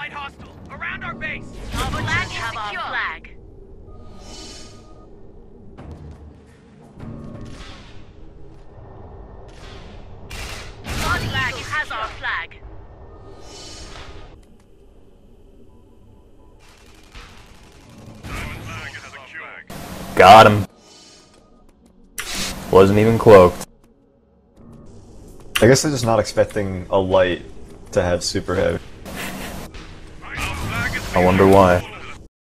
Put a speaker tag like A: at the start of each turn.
A: Allied hostile, around our base!
B: Our flag is secure. Flag. Our flag has our flag.
C: Got him. Wasn't even cloaked.
D: I guess they're just not expecting a light to have super heavy.
C: I wonder why.